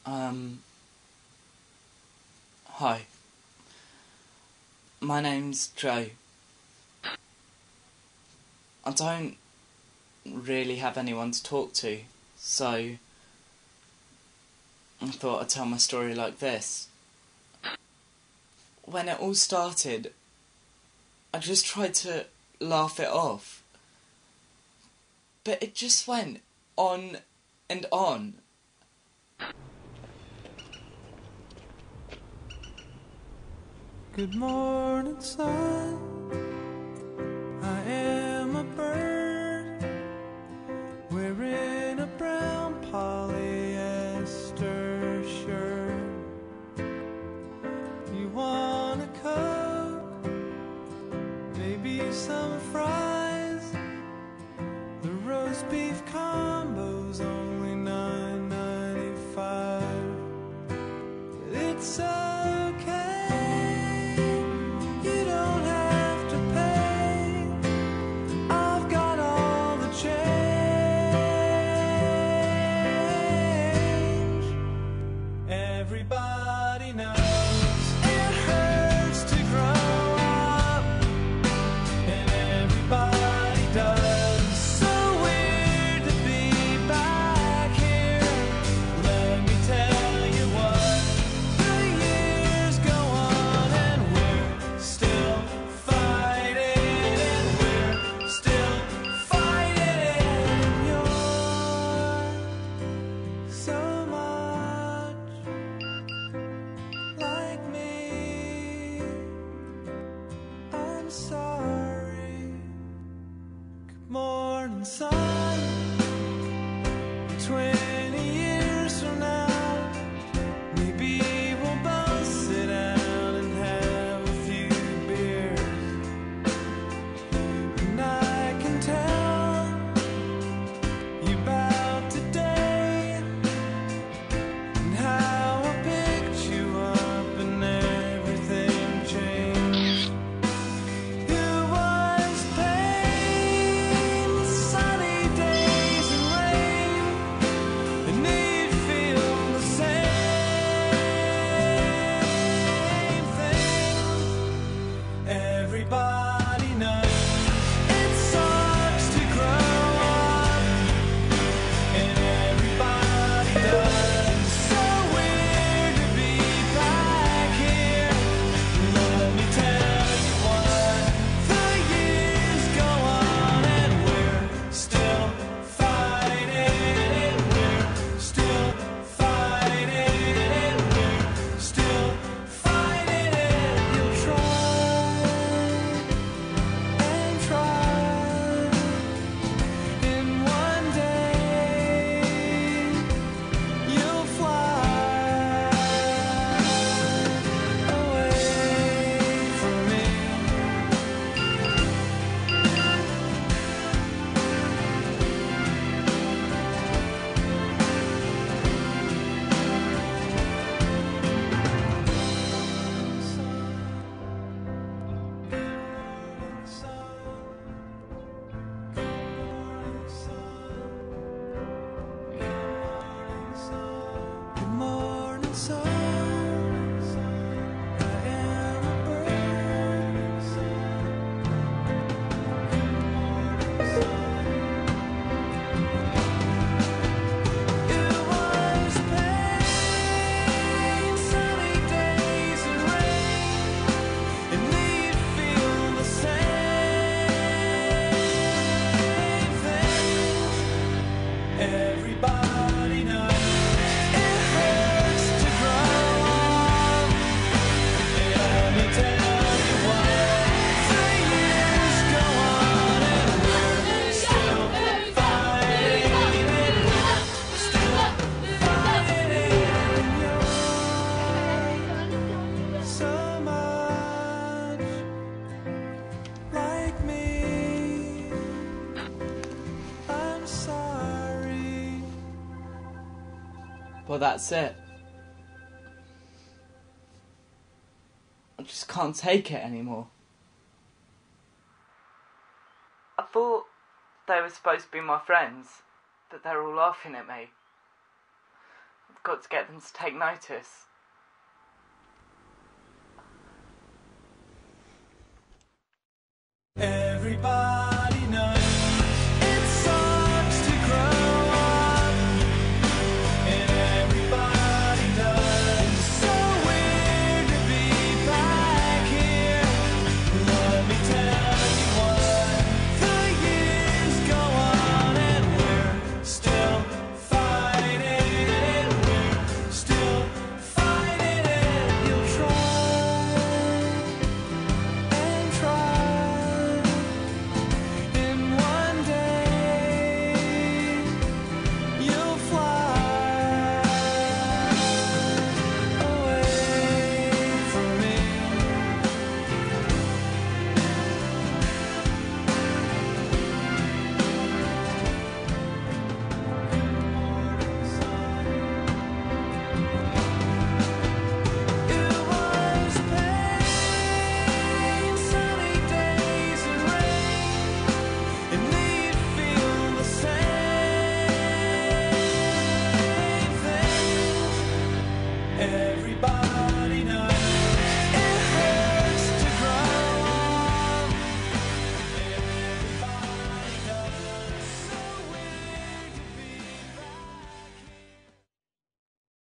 Hi. My name's Joe. I don't really have anyone to talk to, so I thought I'd tell my story like this. When it all started, I just tried to laugh it off. But it just went on and on. Good morning, sun. I am a bird wearing a brown polyester shirt. You want a Coke? Maybe some fries? The roast beef combo's only $9.95. But it's everybody knows it hurts to grow up, and everybody does. So weird to be back here. Let me tell you what, the years go on and we're still fighting, and we're still fighting, and you're so much like me. I'm sorry. Good morning, sun. 20 years from now, maybe we'll both sit down and have a few beers, and I can tell you about today and how I picked you up and everything changed. It was pain, sunny days and rain, and it feel the same thing. Everybody knows it sucks to grow up, and everybody does. So weird to be back here. Let me tell you what, the years go on and we're still fighting, and we're still fighting, and we're still fighting, and you'll try and try, and one day you'll fly away from me. Good morning, sun. I am a bird. It was pain, sunny days and rain, and we'd feel the same thing. Everybody knows it hurts to grow up, and let me tell you what, the years go on and we're still fighting, and we're still fighting, and you're so much like me. I'm sorry. Well, that's it. I just can't take it anymore. I thought they were supposed to be my friends, but they're all laughing at me. got to get them to take notice.